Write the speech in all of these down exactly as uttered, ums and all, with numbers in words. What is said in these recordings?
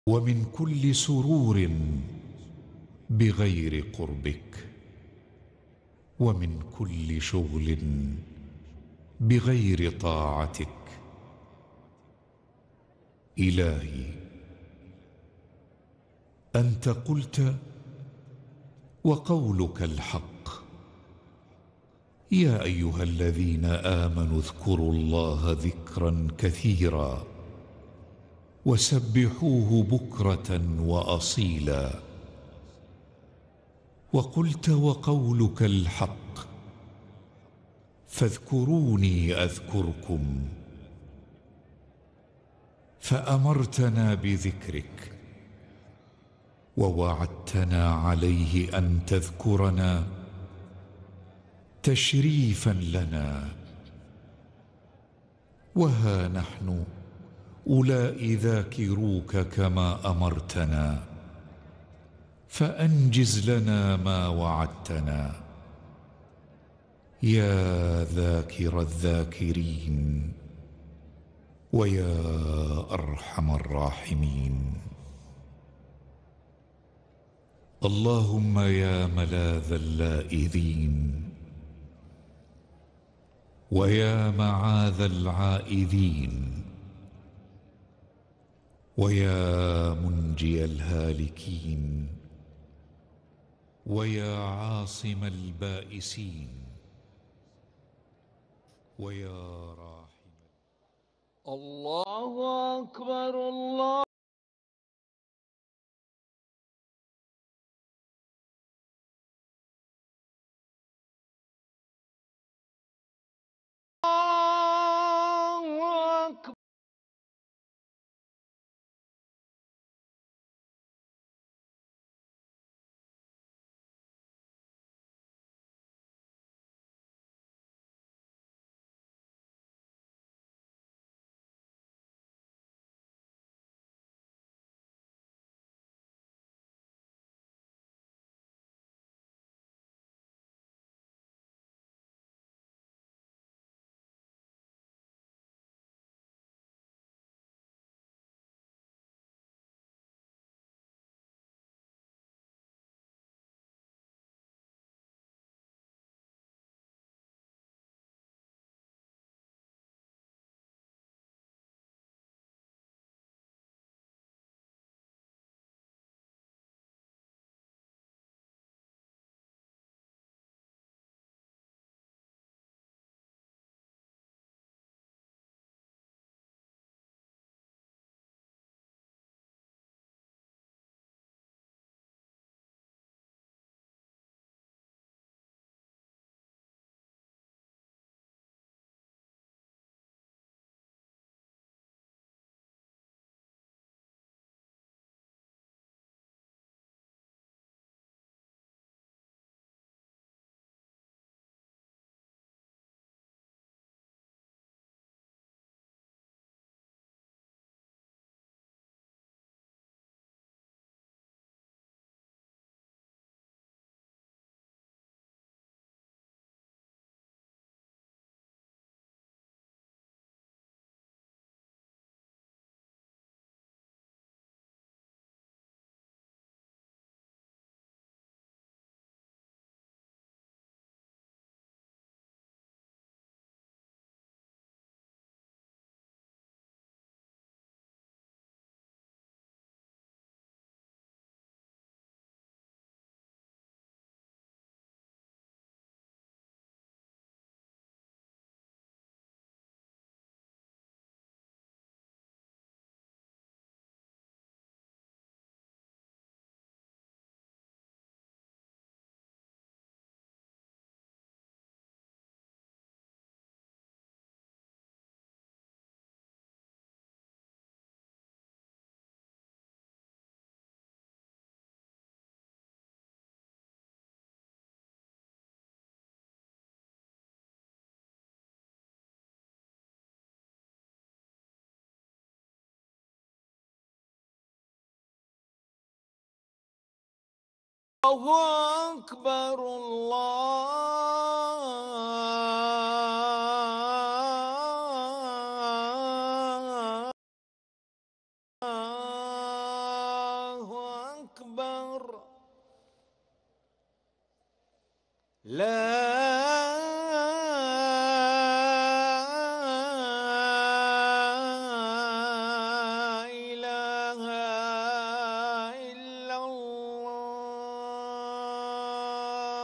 ومن كل سرور بغير قربك، ومن كل شغل بغير طاعتك. إلهي، أنت قلت وقولك الحق: يا أيها الذين آمنوا اذكروا الله ذكرا كثيرا وسبحوه بكرة وأصيلا. وقلت وقولك الحق: فاذكروني أذكركم. فأمرتنا بذكرك ووعدتنا عليه أن تذكرنا تشريفا لنا. وها نحن أولئك ذاكروك كما أمرتنا، فأنجز لنا ما وعدتنا يا ذاكر الذاكرين ويا أرحم الراحمين. اللهم يا ملاذ اللائذين ويا معاذ العائذين ويا منجي الهالكين ويا عاصم البائسين ويا راحم. الله أكبر الله أكبر. الله أكبر الله إله إلا الله.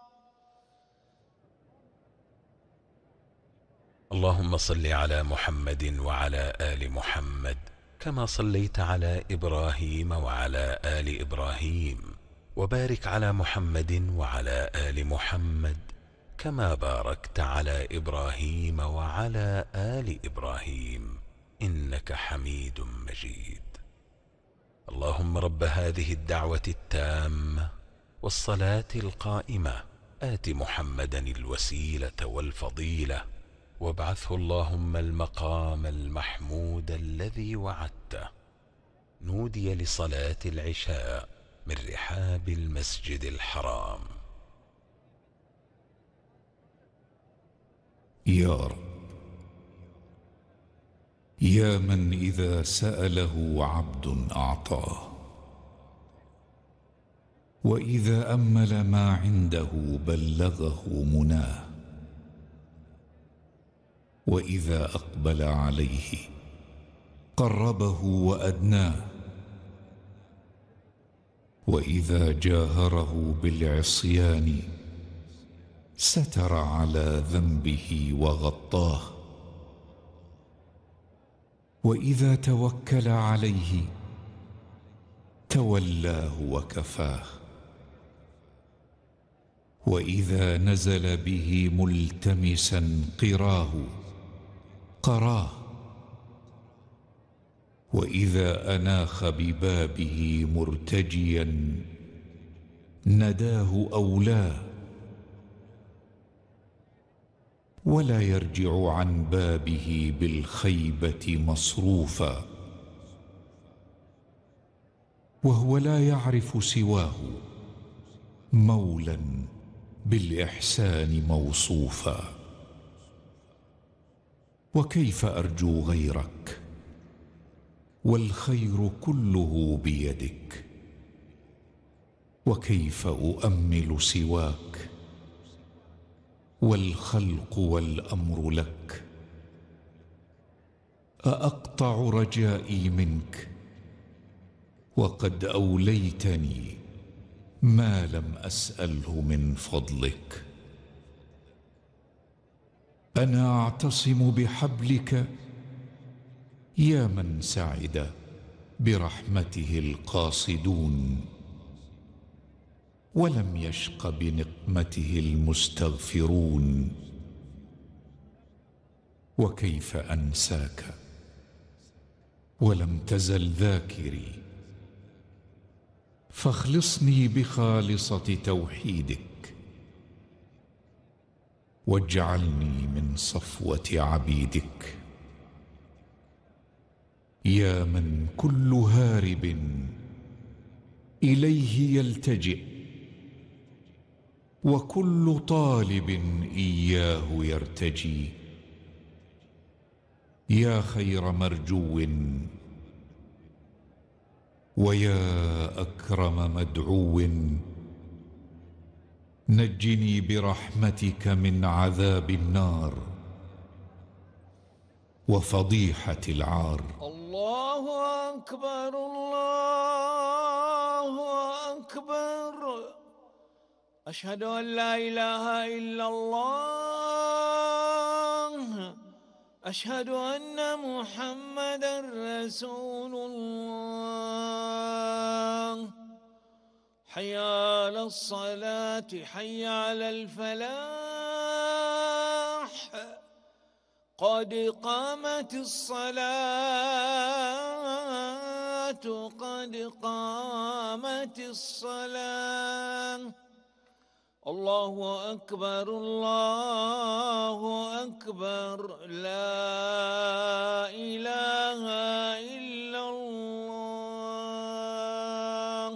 اللهم صل على محمد وعلى آل محمد كما صليت على إبراهيم وعلى آل إبراهيم، وبارك على محمد وعلى آل محمد كما باركت على إبراهيم وعلى آل إبراهيم إنك حميد مجيد. اللهم رب هذه الدعوة التامة والصلاة القائمة آت محمدا الوسيلة والفضيلة وابعثه اللهم المقام المحمود الذي وعدته. نودي لصلاة العشاء من رحاب المسجد الحرام. يا رب، يا من إذا سأله عبد أعطاه، وإذا أمل ما عنده بلغه مناه، وإذا أقبل عليه قربه وأدناه، وإذا جاهره بالعصيان ستر على ذنبه وغطاه، وإذا توكل عليه تولاه وكفاه، وإذا نزل به ملتمسا قراه قراه، وإذا أناخ ببابه مرتجيا نداه أولاه، ولا يرجع عن بابه بالخيبة مصروفا، وهو لا يعرف سواه مولا بالإحسان موصوفا. وكيف أرجو غيرك والخير كله بيدك؟ وكيف أؤمل سواك والخلق والأمر لك؟ أأقطع رجائي منك وقد أوليتني ما لم أسأله من فضلك؟ أنا أعتصم بحبلك يا من سعد برحمته القاصدون، ولم يشق بنقمته المستغفرون. وكيف أنساك ولم تزل ذاكري؟ فاخلصني بخالصة توحيدك، واجعلني من صفوة عبيدك. يا من كل هارب إليه يلتجئ، وكل طالب إياه يرتجي. يا خير مرجو ويا أكرم مدعو، نجني برحمتك من عذاب النار وفضيحة العار. الله أكبر الله أكبر. أشهد أن لا إله إلا الله. أشهد أن محمدا رسول الله. حي على الصلاة حي على الفلاح. قد قامت الصلاة قد قامت الصلاة. الله أكبر الله أكبر. لا إله إلا الله.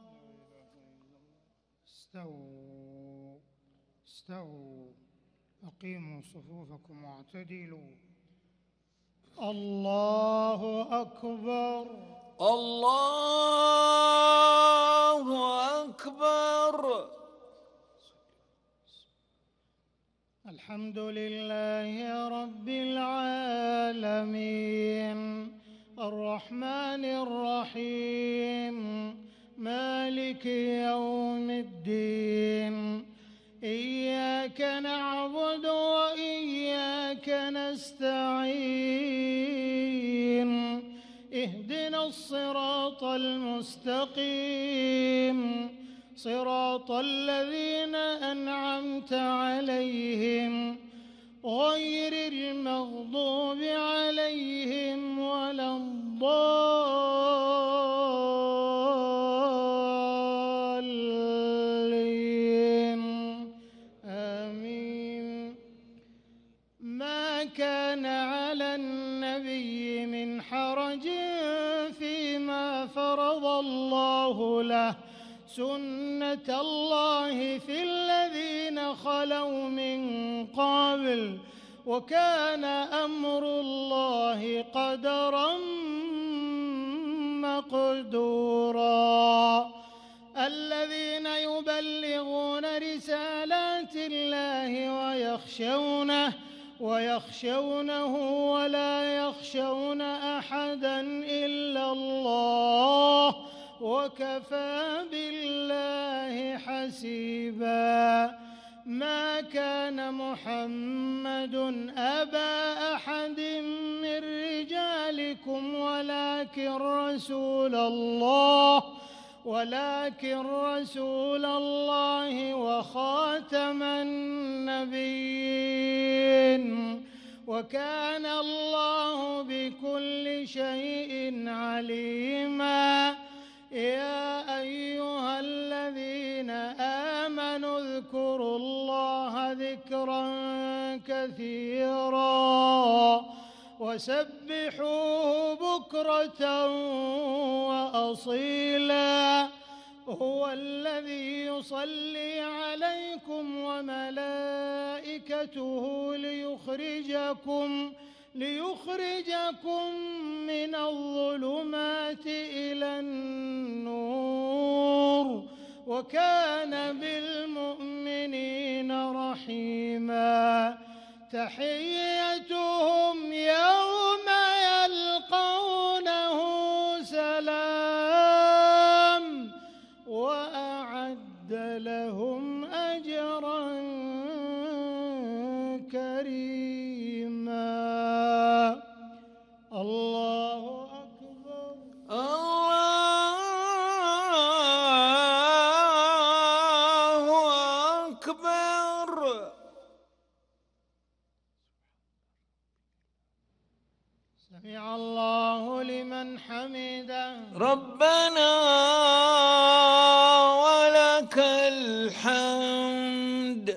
استووا استووا أقيموا صفوفكم واعتدلوا. الله أكبر الله أكبر. الحمد لله رب العالمين الرحمن الرحيم مالك يوم الدين إياك نعبد وإياك نستعين اهدنا الصراط المستقيم صراط الذين أنعمت عليهم غير المغضوب عليهم ولا الضالين آمين. ما كان على النبي من حرج فيما فرض الله له سنة الله في الذين خلوا من قبل وكان أمر الله قدرا مقدورا. الذين يبلغون رسالات الله ويخشونه ويخشونه ولا يخشون أحدا إلا الله وكفى بالله حسيبا. ما كان محمد أبا أحد من رجالكم ولكن رسول الله ولكن رسول الله وخاتم النبيين وكان الله بكل شيء عليما. يا أيها الذين آمنوا اذكروا الله ذكرا كثيرا وسبحوه بكرة وأصيلا. هو الذي يصلي عليكم وملائكته ليخرجكم ليخرجكم من الظلمات إلى النور وكان بالمؤمنين رحيما. تحيتهم يوم يلقونه سلام وأعد لهم أجرا كريما. الله أكبر. الله أكبر. سمع الله لمن حمده. ربنا ولك الحمد.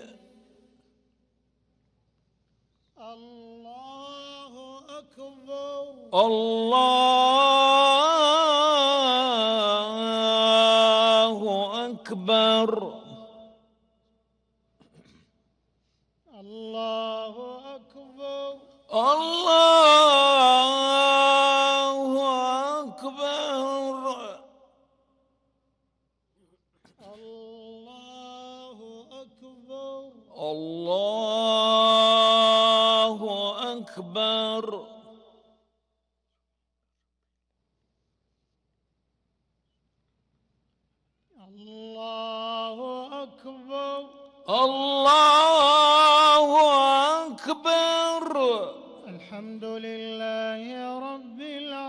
الله أكبر. الله أكبر. الله أكبر. الله أكبر. الله أكبر. الله أكبر. الله أكبر. الله أكبر. الحمد لله رب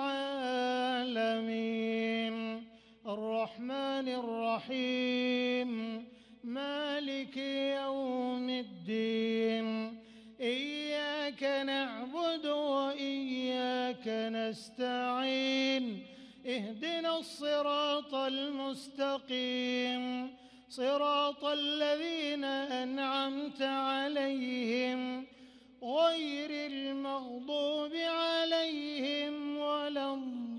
العالمين الرحمن الرحيم مالك يوم الدين إياك نعبد وإياك نستعين اهدنا الصراط المستقيم صراط الذين أنعمت عليهم غير المغضوب عليهم ولا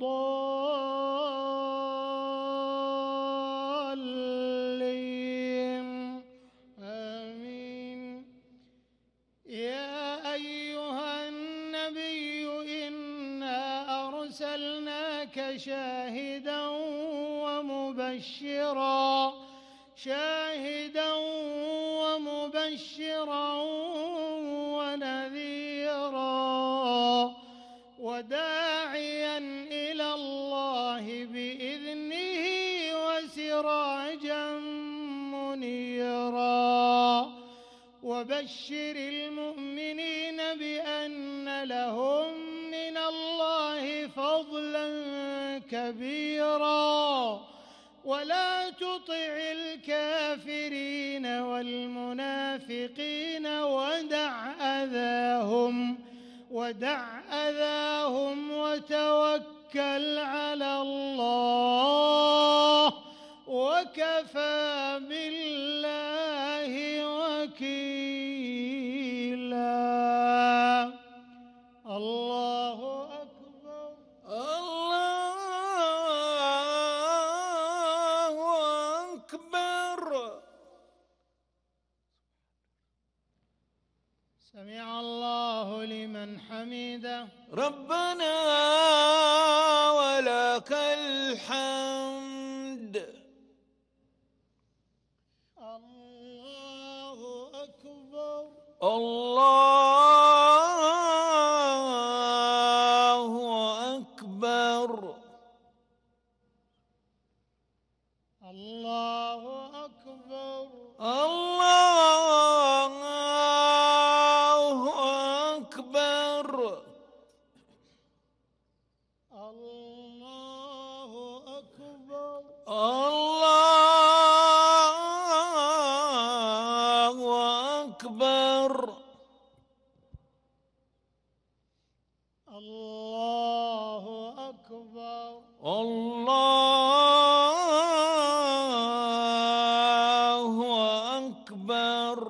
الضالين آمين. يا أيها النبي إنا أرسلناك شاهدا ومبشرا شاهدا ومبشرا وداعيا إلى الله بإذنه وسراجا منيرا وبشر المؤمنين بأن لهم من الله فضلا كبيرا ولا تطع الكافرين والمنافقين ودع أذاهم ودع أذاهم وتوكل على الله وكفى بالله وكيلا. الله أكبر. الله أكبر. سمع الله لمن حمده. ربنا ولك الحمد. الله أكبر. الله أكبر. الله أكبر. الله أكبر. الله أكبر. الله أكبر. الله أكبر. الله أكبر.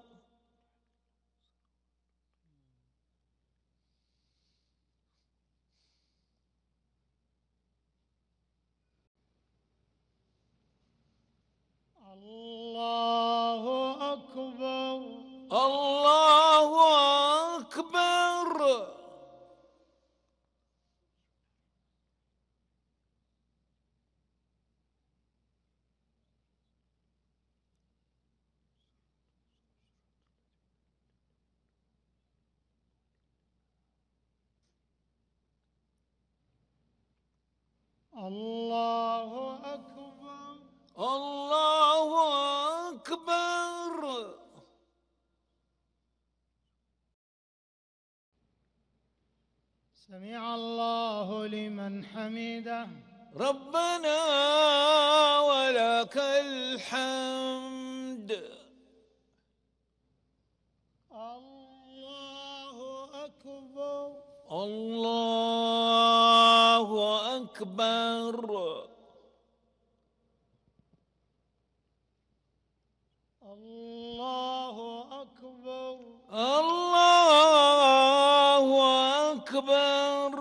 الله أكبر. الله أكبر. الله أكبر. الله أكبر. سمع الله لمن حمده. ربنا ولك الحمد. الله أكبر. الله أكبر. الله أكبر. الله أكبر.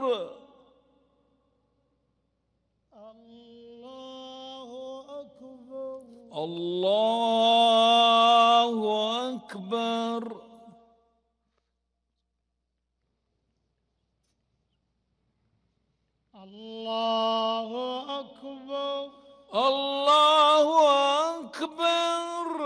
الله أكبر. الله أكبر. الله أكبر. الله أكبر.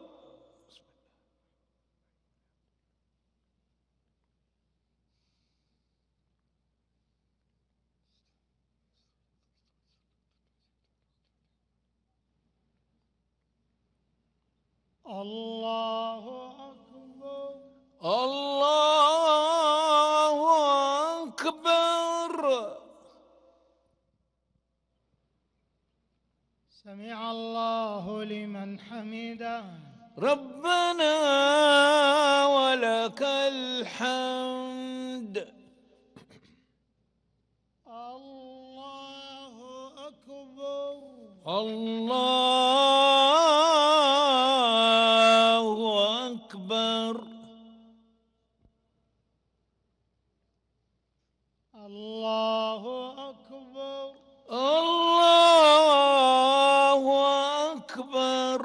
الله أكبر. الله أكبر. سمع الله لمن حمده. ربنا ولك الحمد. الله أكبر. الله أكبر. الله أكبر. الله أكبر.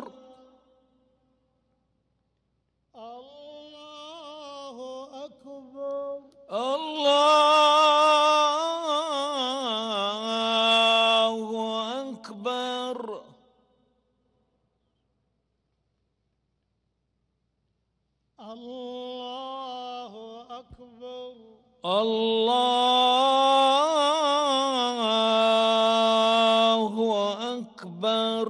الله أكبر. الله أكبر. الله أكبر. الله أكبر.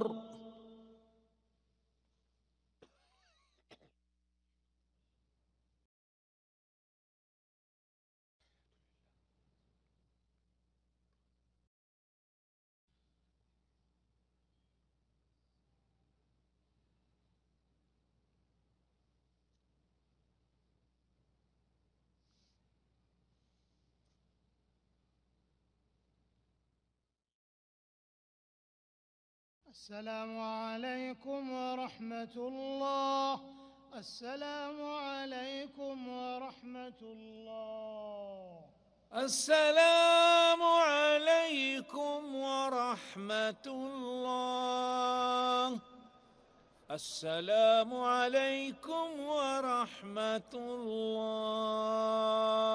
السلام عليكم ورحمة الله. السلام عليكم ورحمة الله. السلام عليكم ورحمة الله. السلام عليكم ورحمة الله.